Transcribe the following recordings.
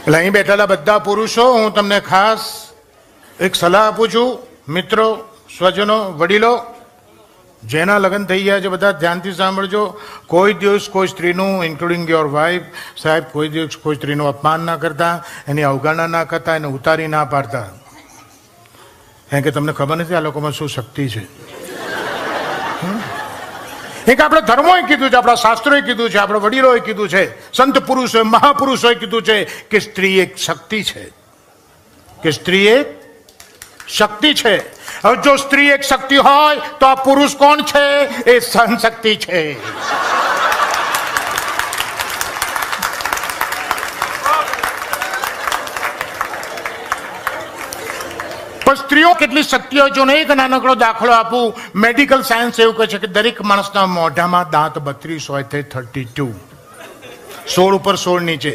એટલે અહીં બેઠેલા બધા પુરુષો, હું તમને ખાસ એક સલાહ આપું છું. મિત્રો, સ્વજનો, વડીલો, જેના લગ્ન થઈ ગયા છે બધા ધ્યાનથી સાંભળજો. કોઈ દિવસ કોઈ સ્ત્રીનું, ઇન્ક્લુડિંગ યોર વાઇફ, સાહેબ, કોઈ દિવસ કોઈ સ્ત્રીનું અપમાન ના કરતા, એની અવગણના ના કરતા, એને ઉતારી ના પાડતા. કારણ કે તમને ખબર નથી આ લોકોમાં શું શક્તિ છે. એક આપણા ધર્મોએ કીધું છે, આપણા શાસ્ત્રોએ કીધું છે, આપણા વડીલોએ કીધું છે, સંત પુરુષોએ, મહાપુરુષોએ કીધું છે કે સ્ત્રી એક શક્તિ છે, કે સ્ત્રી એક શક્તિ છે. હવે જો સ્ત્રી એક શક્તિ હોય તો આ પુરુષ કોણ છે? એ સહન શક્તિ છે. પણ સ્ત્રીઓ કેટલી શક્તિઓ જો નહીં, એક નાનકડો દાખલો આપું. મેડિકલ સાયન્સ એવું કહે છે કે દરેક માણસના મોઢામાં દાંત 32 હોય છે, 32, 16 ઉપર 16 નીચે.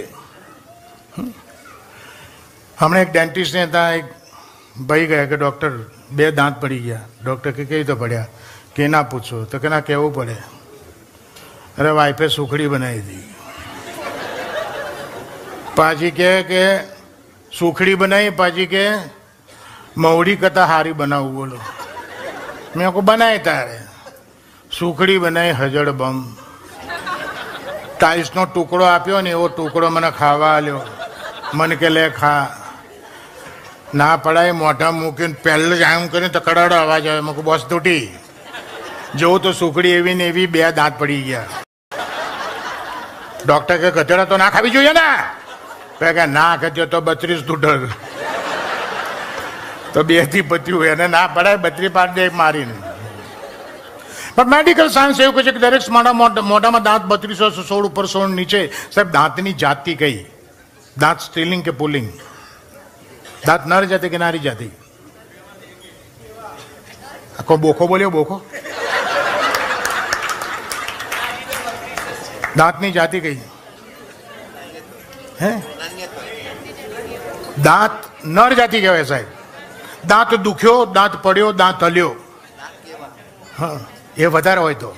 હમણાં એક ડેન્ટિસ્ટ ને હતા, એક ભાઈ ગયા કે ડૉક્ટર 2 દાંત પડી ગયા. ડૉક્ટર કે કેવી રીતે પડ્યા? કે ના પૂછો. તો કે ના કહેવું પડે. અરે વાઈફે સુખડી બનાવી હતી. પાછી કે સુખડી બનાવી, પાછી કે મવડી કરતા હારી બનાવું. બોલો, મેં કોઈ બનાવી તારે સુખડી બનાવી હજડ બમ. ટાઈલ્સનો ટુકડો આપ્યો ને એવો ટુકડો મને ખાવા આલ્યો. મને કે લે ખા. ના પડાય, મોઢા મૂકીને પહેલે જ આમ કરીને તકડાડો અવાજ આવે. મેં બોસ તૂટી. જોઉં તો સુખડી એવી ને એવી 2 દાંત પડી ગયા. ડૉક્ટર કે ગધેડા તો ના ખાવી જોઈએ ને? કે ના ખાધ્યો તો 32 તૂટલ. તો 2 થી પત્યું. એને ના પડાય, 32 પાડી દે મારીને. પણ મેડિકલ સાયન્સ એવું કહે છે કે દરેક મોઢામાં દાંત 32, 16 ઉપર 16 નીચે. સાહેબ, દાંતની જાતિ કઈ? દાંત સ્ત્રીલિંગ કે પુલ્લિંગ? દાંત નર જાતિ કે નારી જાતિ? આખો બોખો બોલ્યો, બોખો. દાંતની જાતિ કઈ? હે, દાંત નર જાતિ કહેવાય સાહેબ. દાંત દુખ્યો, દાંત પડ્યો, દાંત હલ્યો. હા, એ વધારે હોય તો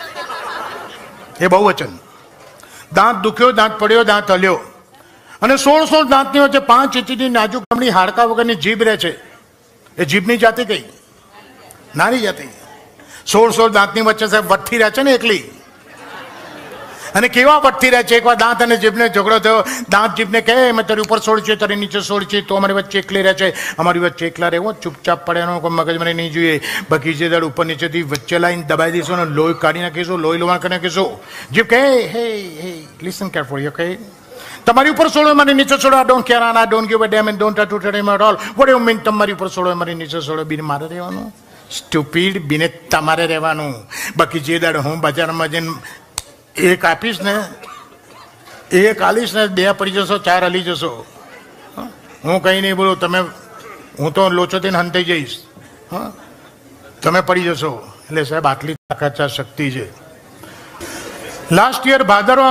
એ બહુવચન. દાંત દુખ્યો, દાંત પડ્યો, દાંત હલ્યો. અને 16 દાંતની વચ્ચે 5 ઇંચની નાજુક નમણી હાડકા વગરની જીભ રહે છે. એ જીભની જાતિ કઈ? નારી જાતિ. 16 દાંતની વચ્ચે સાહેબ વઠ્ઠી રહે છે ને એકલી. અને કેવા વઠ્ઠી રહે છે? એકવાર દાંત અને જીભને ઝઘડો થયો. દાંત જીભને કહે મેં તારી ઉપર 16 છે, તારી નીચે 16 છે, તો અમારી વચ્ચે એકલી રહે છે. અમારી વચ્ચે એકલા રહેવો, ચૂપચાપ પડે, એનો કોઈ મગજમારી નહીં જોઈએ. બાકી જે દાડ ઉપર નીચેથી વચ્ચે લાઈને દબાઈ દઈશું ને લોહી કાઢી નાખીશું, લોહી લોવા કરી નાખીશું. જીભ કહે હે હે લિસન કેરફુલી, ઓકે? તમારી ઉપર 16, મારી નીચે 16. I don't care and I don't give a damn and don't touch it at all. What you mean? તમારી ઉપર 16, મારી નીચે 16. બીને મારે રહેવાનું? સ્ટુપિડ, બીને તમારે રહેવાનું. બાકી જે દાડ હું બજારમાં જઈને એક આપીશ ને, એક આલીશ ને, 2 પડી જશો, 4 હલી જશો. હું કંઈ નહીં બોલું, તમે, હું તો લોચો થઈને હંતાઈ જઈશ. હા, તમે પડી જશો. એટલે સાહેબ આટલી તાકાત શક્તિ છે. લાસ્ટ યર ભાદરવા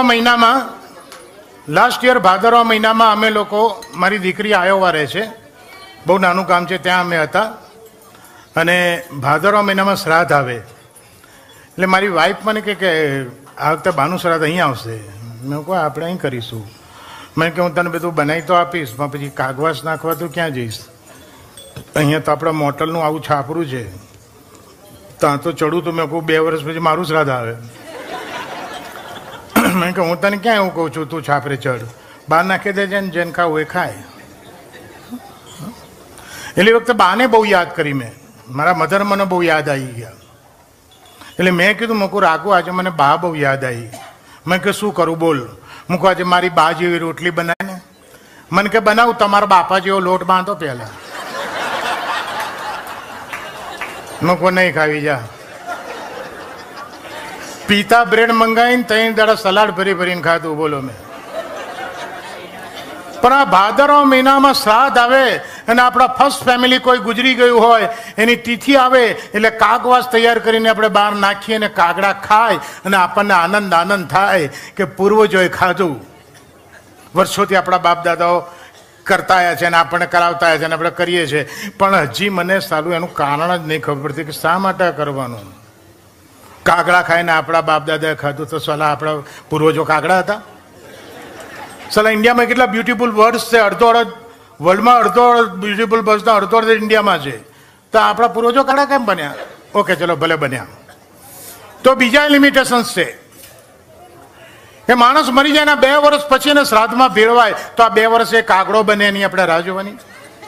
મહિનામાં અમે લોકો, મારી દીકરી આયોવા રહે છે, બહુ નાનું ગામ છે, ત્યાં અમે હતા. અને ભાદરવા મહિનામાં શ્રાદ્ધ આવે. એટલે મારી વાઈફ મને કે આ વખતે બાનું શ્રાદ્ધ અહીંયા આવશે. મેં કહું આપણે અહીં કરીશું. મેં કહું હું તને બધું બનાવી તો આપીશ, પણ પછી કાગવાસ નાખવા તો ક્યાં જઈશ? અહીંયા તો આપણા મોટલનું આવું છાપરું છે, ત્યાં તો ચડું તો મેં કહું 2 વર્ષ પછી મારું શ્રાદ્ધ આવે. મેં કહું હું તને ક્યાં એવું કહું છું તું છાપરે ચડ, બહાર નાખી દેજે ને જેને ખાવું એ ખાય. એટલે વખતે બાને બહુ યાદ કરી મેં, મારા મધર મને બહુ યાદ આવી ગયા. એટલે મેં કીધું મૂકું રાખું, આજે મને બા બહુ યાદ આવી. મેં કે શું કરું બોલ? મૂકું આજે મારી બા જેવી રોટલી બનાવે ને. મને કે બનાવું, તમારા બાપા જેવો લોટ બાંધો પહેલા. મૂકું નહીં ખાવી જા. પિતા બ્રેડ મંગાવીને 3 દાડા સલાડ ભરીને ખાધું. બોલો મેં. પણ આ ભાદરવા મહિનામાં શ્રાદ્ધ આવે અને આપણા ફર્સ્ટ ફેમિલી કોઈ ગુજરી ગયું હોય, એની તિથિ આવે એટલે કાગવાસ તૈયાર કરીને આપણે બહાર નાખીએ અને કાગડા ખાય અને આપણને આનંદ થાય કે પૂર્વજોએ ખાધું. વર્ષોથી આપણા બાપ દાદાઓ કરતા આવ્યા છે અને આપણને કરાવતા આવ્યા છે અને આપણે કરીએ છીએ. પણ હજી મને સારું એનું કારણ જ નહીં ખબર પડતી કે શા માટે કરવાનું. કાગડા ખાઈને આપણા બાપ દાદાએ ખાધું તો સલાહ આપણા પૂર્વજો કાગડા હતા? સલા ઇન્ડિયામાં કેટલા બ્યુટીફુલ વર્ડ્સ છે, અડધો અડધ વર્લ્ડમાં અડધો અડધ બ્યુટીફુલ વર્ડ્સના અડધો અડધ ઇન્ડિયામાં છે. તો આપણા પૂર્વજો કાળા કેમ બન્યા? ઓકે ચલો ભલે બન્યા. તો બીજા લિમિટેશન્સ છે કે માણસ મરી જાય ને 2 વર્ષ પછી એને શ્રાદ્ધમાં ભેળવાય તો આ 2 વર્ષે કાગડો બને એની આપણે રાહ જોવાની.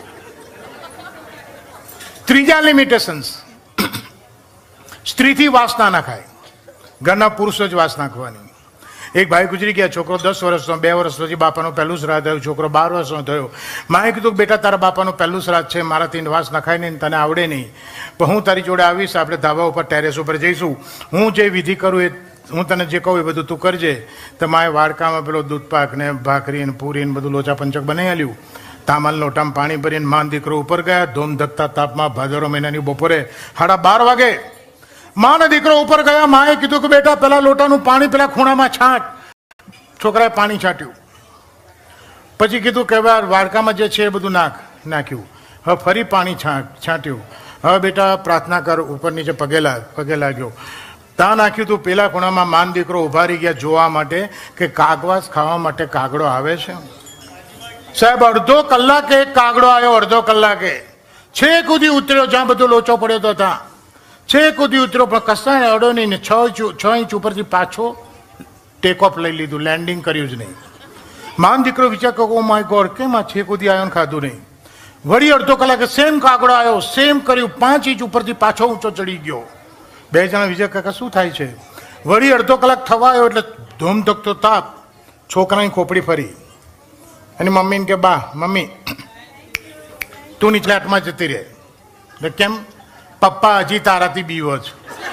ત્રીજા લિમિટેશન્સ, સ્ત્રીથી વાસ ના નાખાય, ઘરના પુરુષો જ વાસ નાખવાની. એક ભાઈ ગુજરી ગયા, છોકરો 10 વર્ષનો, 2 વર્ષ પછી બાપાનું પહેલું શ્રાદ્ધ થયું, છોકરો 12 વર્ષનો થયો. માએ કીધું બેટા તારા બાપાનું પહેલું શ્રાદ્ધ છે, મારાથી વાસ નખાય નહીં, તને આવડે નહીં, પણ હું તારી જોડે આવીશ, આપણે ધાબા ઉપર ટેરેસ ઉપર જઈશું, હું જે વિધિ કરું એ હું તને જે કહું એ બધું તું કરજે. તો માએ વાડકામાં પેલો દૂધપાક ને ભાખરી ને પૂરી ને બધું લોચા પંચક બનાવી આલ્યું. તામાલ લોટામાં પાણી ભરીને માન દીકરો ઉપર ગયા. ધોમ ધકતા તાપમાં ભાદરવા મહિનાની બપોરે 12:30 વાગે માને દીકરો ઉપર ગયા. માએ કીધું કે બેટા પેલા લોટાનું પાણી પેલા ખૂણામાં છાંટ. છોકરાએ પાણી છાંટ્યું. પછી કીધું કે વાડકામાં જે છે એ બધું નાખ્યું. હવે ફરી પાણી છાંટ્યું. હવે બેટા પ્રાર્થના કર, ઉપર નીચે પગે લાગ્યો. ત્યાં નાખ્યું તું પેલા ખૂણામાં. માન દીકરો ઉભા રહી ગયા જોવા માટે કે કાગવાસ ખાવા માટે કાગડો આવે છે. સાહેબ અડધો કલાકે એક કાગડો આવ્યો, અડધો કલાકે છેક સુધી ઉતર્યો, જ્યાં બધો લોચો પડ્યો હતો ત્યાં છેક સુધી ઉતર્યો, પણ કશા અડો નહીં ને 6 ઇંચ ઉપરથી પાછો ટેક ઓફ લઈ લીધું, લેન્ડિંગ કર્યું જ નહીં. માન દીકરો વિચાર કરો, ઓ માય ગોડ, કેમ આ છેક સુધી આવ્યો ને ખાધું નહીં. વળી અડધો કલાકે સેમ કાગડો આવ્યો, સેમ કર્યું, 5 ઇંચ ઉપરથી પાછો ઊંચો ચડી ગયો. 2 જણા વિચાર કાકા શું થાય છે? વળી અડધો કલાક થવા આવ્યો એટલે ધૂમ ધકતો તાપ, છોકરાની ખોપડી ફરી. અને મમ્મીને કે બા મમ્મી તું નીચે ફ્લેટમાં જતી રહે. કેમ? પપ્પા હજી તારાથી બીવો છે,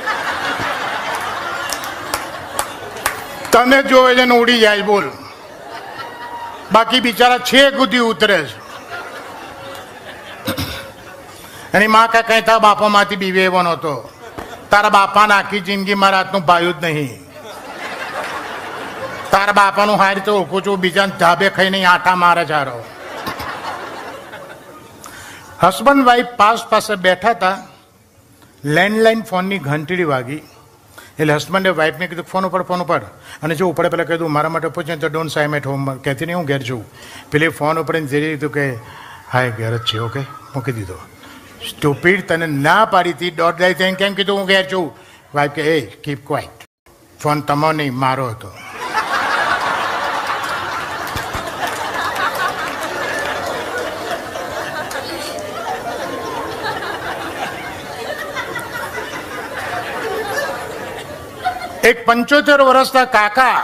તને જોવે છે ને ઉડી જાય. બોલ, બાકી બિચારા છેક સુધી ઉતરે છે. એની માં કઈ કહેતા બાપામાંથી બીવે એવો નહોતો. તારા બાપાને આખી જિંદગી મારા હાથનું ભાયું જ નહીં. તારા બાપાનું હારી તો ઓળખું છું, બીજા ધાબે ખાઈને આટા મારે ચારો. હસબન્ડ વાઈફ પાસે બેઠા હતા, લેન્ડલાઈન ફોનની ઘંટડી વાગી. એટલે હસબન્ડે વાઈફને કીધું ફોન ઉપર. અને જો ઉપડે પેલા કીધું મારા માટે પૂછે તો ડોન્ટ સાઈ એટ હોમ, કહેતી નહીં હું ઘેર છું. પેલી ફોન ઉપર જઈ દીધું કે હાય ઘેર જ છે. ઓકે મૂકી દીધો. સ્ટુપિડ, તને ના પાડી હતી, દોઢ દાઈ થઈને કેમ કીધું હું ઘેર છું? વાઈફ કે એ કીપ ક્વાઇટ, ફોન તમારો નહીં મારો હતો. એક 75 વર્ષના કાકા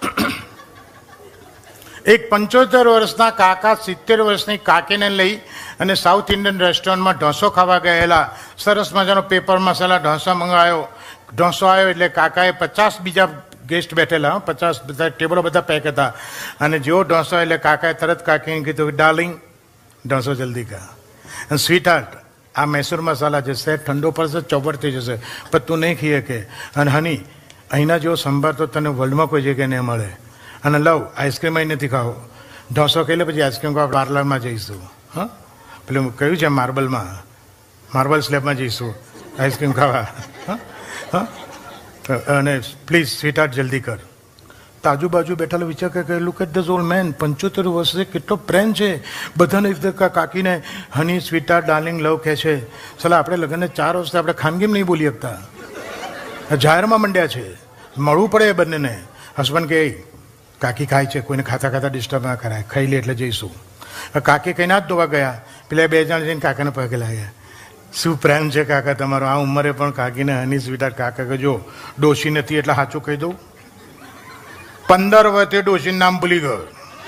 70 વર્ષની કાકીને લઈ અને સાઉથ ઇન્ડિયન રેસ્ટોરન્ટમાં ઢોસો ખાવા ગયેલા. સરસ મજાનો પેપર મસાલા ઢોસો મંગાવ્યો. ઢોસો આવ્યો એટલે કાકાએ 50 બીજા ગેસ્ટ બેઠેલા, 50 બધા ટેબલો બધા પેક હતા. અને જેવો ઢોસો એટલે કાકાએ તરત કાકીને કીધું ડાર્લિંગ ઢોસો જલ્દી ખા. અને સ્વીટ હાર્ટ, આ મૈસૂર મસાલા જે છે ઠંડો પડશે ચોપડ થઈ જશે, પણ તું નહીં ખીએ કે. અને હની અહીંના જેવો સંભાર તો તને વર્લ્ડમાં કોઈ જગ્યાએ નહીં મળે. અને લવ આઈસ્ક્રીમ અહીં નથી ખાવો. ઢોસો ખાઈ લે પછી આઈસ્ક્રીમ ખાવા પાર્લરમાં જઈશું. હા, પેલું કયું છે માર્બલ સ્લેબમાં જઈશું આઈસ્ક્રીમ ખાવા. હા, અને પ્લીઝ સ્વીટ હાર્ટ જલ્દી કર. તો આજુબાજુ બેઠેલો વિચાર કે look at this old man, 75 વર્ષે કેટલો પ્રેમ છે બધાને. કાકીને honey sweetheart darling love કહે છે. ચાલો આપણે લગ્નને 4 વર્ષથી આપણે ખાનગીમાં નહીં બોલી શકતા, જાહેરમાં મંડ્યા છે, મળવું પડે એ બંનેને. હસબન્ડ કે કાકી ખાય છે, કોઈને ખાતા ખાતા ડિસ્ટર્બ ના કરાય, ખાઈ લે એટલે જઈશું. કાકી કહીને હાથ ધોવા ગયા. પેલા 2 જણ જઈને કાકાને પગે લાગ્યા. શું પ્રેમ છે કાકા તમારો, આ ઉંમરે પણ કાકીને હની સ્વીટહાર્ટ. કાકા કે જો ડોશી નથી એટલે સાચું કહી દઉં, 15 વર્ષે ડોશીનું નામ ભૂલી ગયો.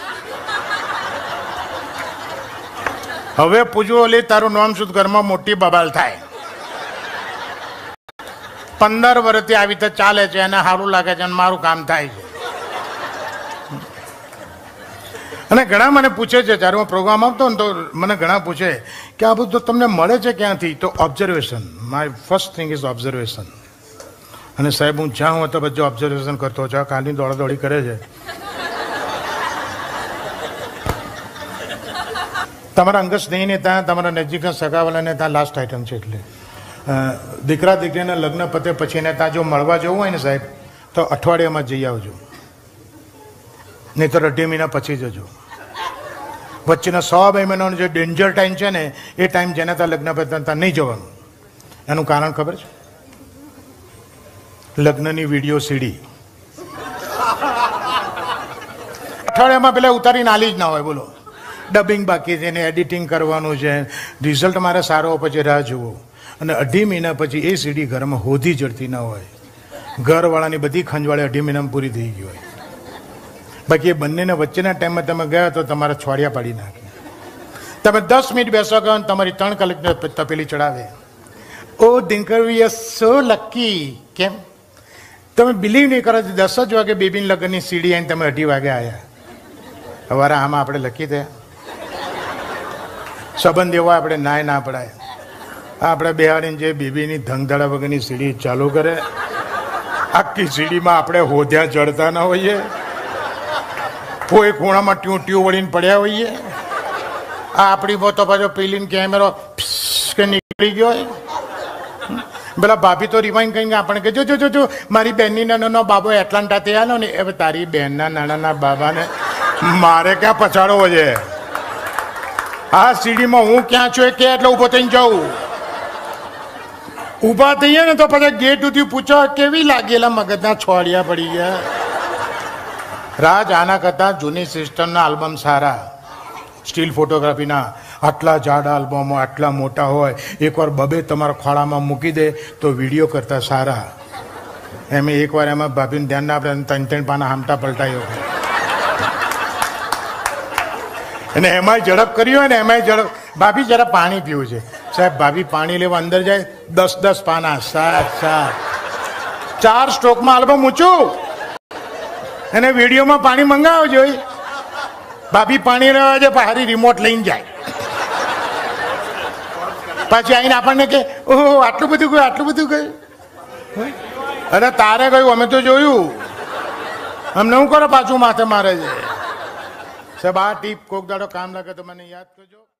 હવે પૂછવું ઓલી તારું નામ શું, ઘરમાં મોટી બબાલ થાય. 15 વર્ષથી આવી રીતે ચાલે છે, એને સારું લાગે છે અને મારું કામ થાય છે. અને ઘણા મને પૂછે છે, જ્યારે હું પ્રોગ્રામ આપતો ને તો મને ઘણા પૂછે કે આ બધું તમને મળે છે ક્યાંથી? તો observation, my first thing is observation. અને સાહેબ હું જ્યાં હું તો બધું ઓબ્ઝર્વેશન કરતો છું. કાલની દોડાદોડી કરે છે. તમારા અંગત સ્નેહીને ત્યાં, તમારા નજીકના સગાવાલાને ત્યાં લાસ્ટ આઈટમ છે. એટલે દીકરા દીકરીના લગ્ન પતે પછી એને ત્યાં જો મળવા જવું હોય ને સાહેબ, તો અઠવાડિયામાં જઈ આવજો. નહીં તો 2.5 મહિના પછી જજો. વચ્ચેના 6-2 મહિનાનો જે ડેન્જર ટાઈમ છે ને એ ટાઈમ જેના ત્યાં લગ્ન પતા ત્યાં નહીં જવાનું. એનું કારણ ખબર છે? લગ્નની વિડીયો સીડી અઠવાડિયામાં પેલા ઉતારીને આલી જ ના હોય. બોલો, ડબિંગ બાકી છે ને એડિટિંગ કરવાનું છે, રિઝલ્ટ મારે સારો પછી રાહ જુઓ. અને 2.5 મહિના પછી એ સીડી ઘરમાં હોધી જડતી ના હોય. ઘરવાળાની બધી ખંજવાળે 2.5 મહિનામાં પૂરી થઈ ગઈ હોય. બાકી એ બંનેના વચ્ચેના ટાઈમમાં તમે ગયા તો તમારા છોડિયા પાડી નાખે. તમે 10 મિનિટ બેસો ગયો તમારી 3 કલાક તપેલી ચડાવે. ઓ Dinkar we are so lucky. કેમ? તમે બિલીવ નહીં કરો, 10 જ વાગે બેબીની લગ્નની સીડી આવીને તમે 2:30 વાગે આવ્યા. હવે આમાં આપણે લખી થયા. સંબંધ એવો આપણે ના પડાય. આપણે બિહારીને જે બેબીની ધંધડા વગરની સીડી ચાલુ કરે, આખી સીડીમાં આપણે હોદ્યા ચડતા ના હોઈએ, કોઈ ખૂણામાં ટ્યુ વળીને પડ્યા હોઈએ. આ આપણી તો પાછો પેલીને કેમેરો કે નીકળી ગયો હોય. પેલા ભાભી તો રિમાઇન્ડ કરીને આપણે કે જો મારી બહેનની નાનો બાબો એટલાન્ટા તે આલો ને, હવે તારી બહેનના નાના બાબાને મારે ક્યાં પછાડવો છે? આ સીડીમાં હું ક્યાં છું એ કે એટલે ઊભો થઈને જાઉં. ઊભા થઈએ ને તો પછી ગેટ સુધી પૂછો કેવી લાગેલા મગજના છોડિયા પડી ગયા. રાજ, આના કરતાં જૂની સિસ્ટમના આલ્બમ સારા. સ્ટીલ ફોટોગ્રાફીના આટલા જાડા આલ્બમો આટલા મોટા હોય, એકવાર 2 તમારા ખોળામાં મૂકી દે તો વિડીયો કરતાં સારા. એમ એકવાર એમાં ભાભીને ધ્યાન ના આપણે 3 પાના હામટા પલટાયો. અને એમાંય ઝડપ કર્યું હોય ને, એમાંય ઝડપ. ભાભી જરા પાણી પીવું છે. સાહેબ, ભાભી પાણી લેવા અંદર જાય, 10 પાના 4 સ્ટ્રોકમાં આલ્બમ ઊંચું. અને વિડીયોમાં પાણી મંગાવો જોઈએ. ભાભી પાણી લેવા જાય, હારી રિમોટ લઈને જાય. પાછી આવીને આપણને કે ઓહો આટલું બધું ગયું. અરે તારે ગયું, અમે તો જોયું. અમને શું કરો પાછું માથે મારે છે. સાહેબ, આ ટીપ કોક દાડો કામ લાગે તો મને યાદ કરજો.